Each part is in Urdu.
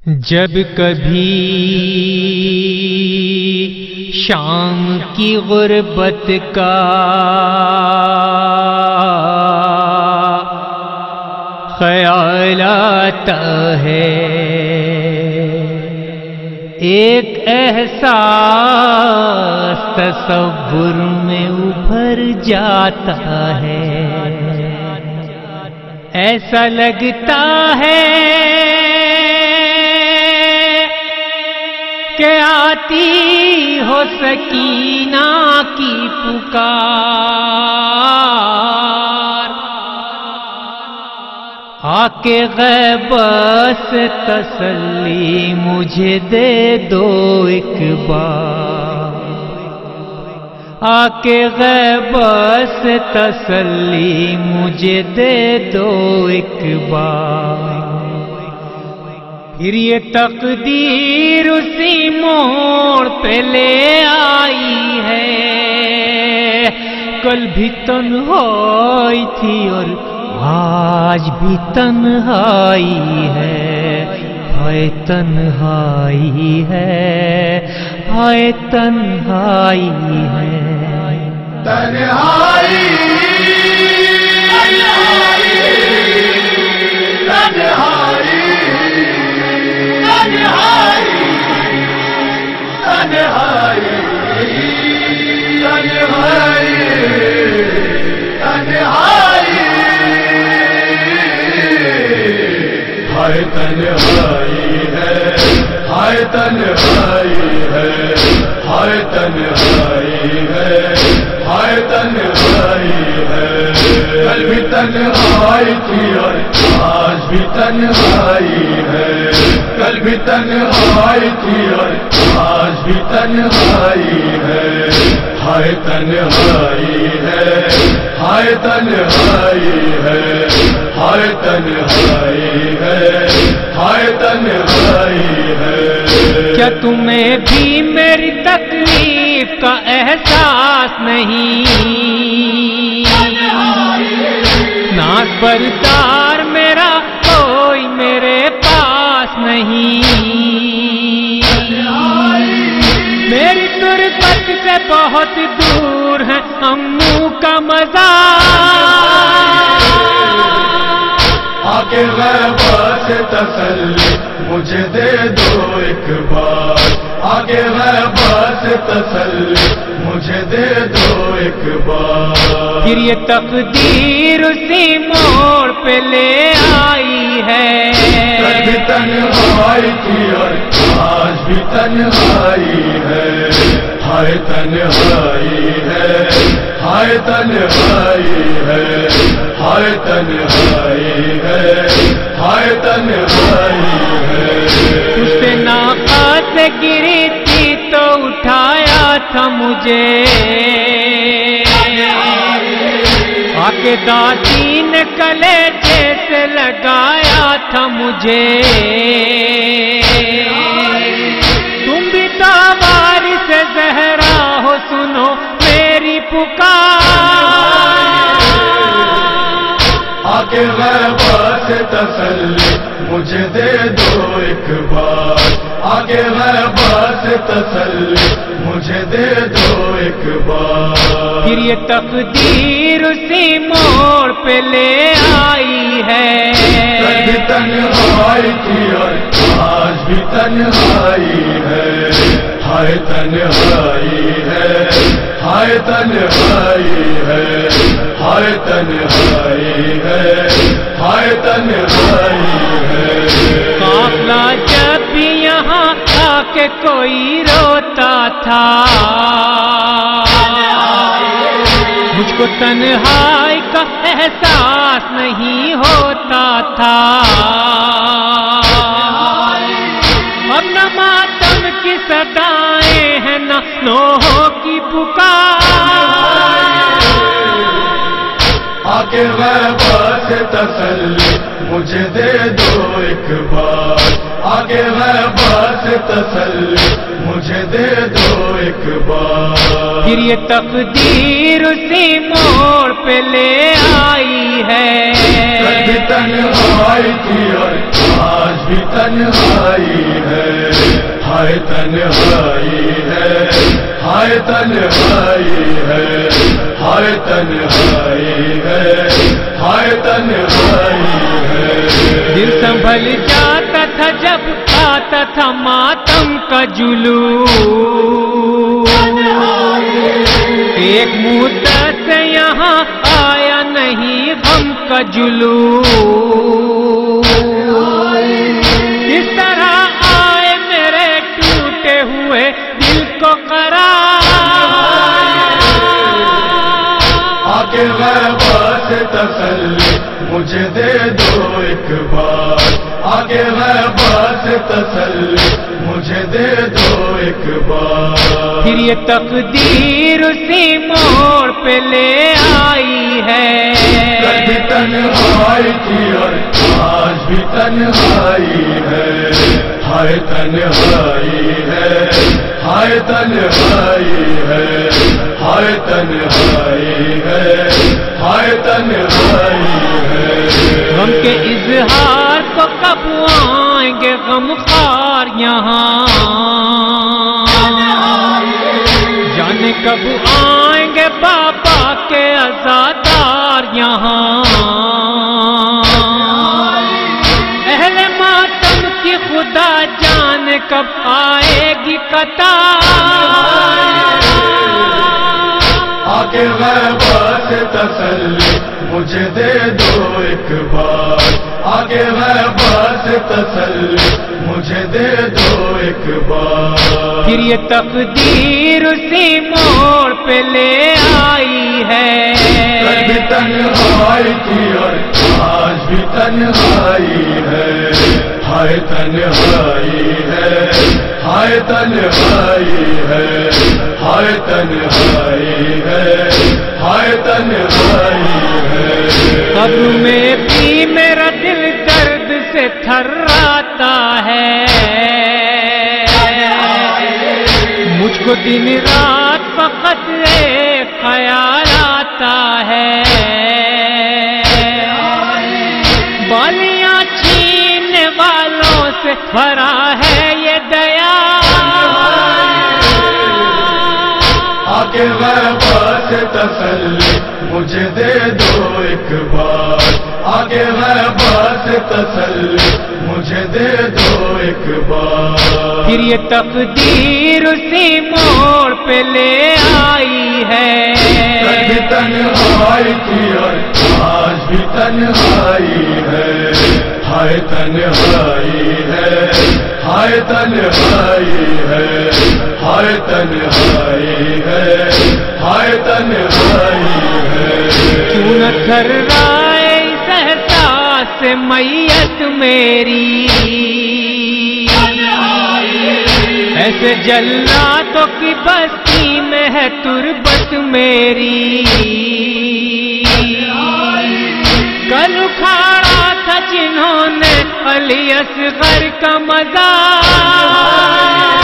جب کبھی شام کی غربت کا خیال آتا ہے، ایک احساس تصور میں ابھر جاتا ہے، ایسا لگتا ہے کہ آتی ہو سکینہ کی پکار، آ کے غیب سے تسلی مجھے دے دو ایک بار، آ کے غیب سے تسلی مجھے دے دو ایک بار، پھر یہ تقدیر اسی موڑ پہ لے آئی ہے، کل بھی تنہائی تھی اور آج بھی تنہائی ہے، ہائے تنہائی ہے، ہائے تنہائی ہے، تنہائی ہائے تنہائی ہے، ہائے تنہائی ہے، ہائے تنہائی ہے، ہائے تنہائی ہے، کل بھی تنہائی تھی اور آج بھی تنہائی ہے، کل بھی تنہائی تھی اور آج بھی تنہائی ہے، ہائے تنہائی ہے، ہائے تنہائی ہے، ہائے تنہائی ہے، ہائے تنہائی ہے، کیا تمہیں بھی میری تکلیف کا احساس نہیں؟ ناز بردار میرا کوئی میرے پاس نہیں، میری تربت سے بہت دور ہے امو کا مزار، آگے غیب سے تسلی مجھے دے دو ایک بار، آگے غیب سے تسلی مجھے دے دو ایک بار، پھر یہ تقدیر اسی موڑ پہ لے آئی ہے، کل بھی تنہائی تھی اور آج بھی تنہائی ہے، ہائے تنہائی ہے، ہائے تنہائی ہے، ہائے تنہائی ہے، ہائے تنہائی ہے، اس سے ناقہ سے گری تھی تو اٹھایا تھا مجھے، آ کے دادی نے کلیجے سے لگایا تھا مجھے، تم بھی تابار سے زہرا ہو سنو میری پکار، آگے غیب سے تسلی مجھے دے دو ایک بار، آگے غیب سے تسلی مجھے دے دو ایک بار، پھر یہ تقدیر اسی موڑ پہ لے آئی ہے، کل بھی تنہائی تھی اور آج بھی تنہائی ہے، ہائے تنہائی ہے، ہائے تنہائی ہے، ہائے تنہائی ہے، ہائے تنہائی ہے، قافلہ جب بھی یہاں آ کے کوئی روتا تھا، مجھ کو تنہائی کا احساس نہیں ہوتا تھا، اب نہ ماتم کی صدائیں ہیں نہ نوحوں کی پکار، آگے غیب سے تسلی مجھے دے دو ایک بار، آگے غیب سے تسلی مجھے دے دو ایک بار، پھر یہ تقدیر اسی موڑ پہ لے آئی ہے، کل بھی تنہائی تھی اور آج بھی تنہائی ہے، ہائے تنہائی ہے، ہائے تنہائی ہے، ہائے تنہائی ہے، ہائے تنہائی ہے۔ دل سنبھل جاتا تھا جب آتا تھا ماتم کا جلوس، ایک مدت سے یہاں آیا نہیں غم کا جلوس، اس طرح آئے میرے ٹوٹے ہوئے دل کو قرار، آکے غیبت سے تسلی مجھے دے دو ایک بار، آگے غیبت سے تسلی مجھے دے دو ایک بار۔ پھر یہ تقدیر اسی موڑ پہ لے آئی ہے، کل بھی تنہائی تھی اور آج بھی تنہائی ہے، ہائے تنہائی ہے، ہائے تنہائی ہے، ہائے تنہائی ہے، ہائے تنہائی ہے۔ غم کے اظہار کو کب آئیں گے غمخوار یہاں، جانے کب آئیں گے بابا کے عزادار یہاں، اہل ماتم کی خدا جانے کب آئے گی قطار، آکے غیبت سے تسلی مجھے دے دو ایک بار، آگے غیبت سے تسلی مجھے دے دو ایک بار۔ پھر یہ تقدیر اسی موڑ پہ لے آئی ہے، کل بھی تنہائی تھی اور آج بھی تنہائی ہے، ہائے تنہائی ہے، ہائے تنہائی ہے، ہائے تنہائی ہے، ہائے تنہائی ہے۔ قبر میں بھی میرا دل درد سے تھراتا ہے، مجھ کو دن رات فقط ایک خیال آتا ہے، بالیاں چھیننے والوں سے بھرا ہے یہ دیا، آکے غیبت سے تسلی مجھے دے دو ایک بار، آگے غیبت سے تسلی مجھے دے دو ایک بار۔ پھر یہ تقدیر اسی موڑ پہ لے آئی ہے، کل بھی تنہائی تھی اور آج بھی تنہائی ہے، ہائے تنہائی ہے، ہائے تنہائی ہے، ہائے تنہائی ہے، ہائے تنہائی ہے۔ کیوں نہ تھر رائے اس احساس سے میت میری، ایسے جلاتوں کی بستی میں ہے تربت میری، کل اکھاڑا تھا جنہوں نے علی اصغر کا مزار،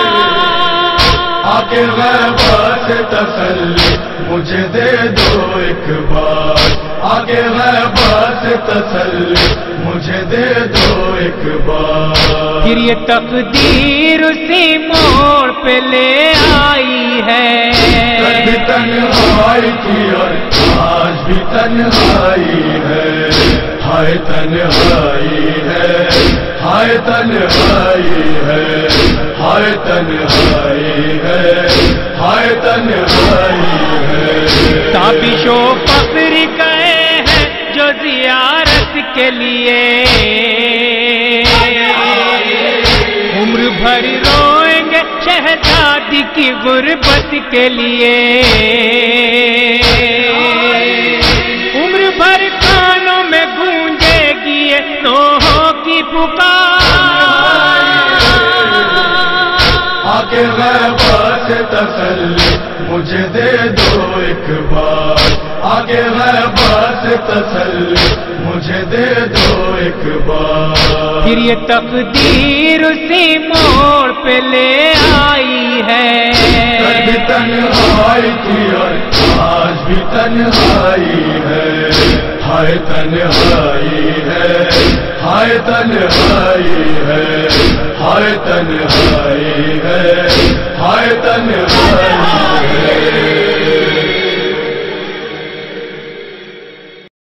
آکے غیبت سے تسلی مجھے دے دو ایک بار، آگے غیبت سے تسلی مجھے دے دو ایک بار۔ پھر یہ تقدیر اسی موڑ پہ لے آئی ہے، کل بھی تنہائی تھی اور آج بھی تنہائی ہے، ہائے تنہائی ہے، ہائے تنہائی ہے، ہائے تنہائی ہے، ہائے تنہائی ہے۔ تابش و فقر گئے ہیں جو زیارت کے لیے، عمر بھر روئیں گے شہزادی کی غربت کے لیے، عمر بھر کانوں میں گونجے گی یہ نوحوں کی پکار، آکے غیبت سے تسلی مجھے دے دو ایک بار، آگے غیبت سے تسلی مجھے دے دو ایک بار۔ پھر یہ تقدیر اسی موڑ پہ لے آئی ہے، کل بھی تنہائی تھی اور آج بھی تنہائی ہے، ہائے تنہائی ہے، ہائے ہائے تنہائی ہے، ہائے تنہائی ہے، ہائے تنہائی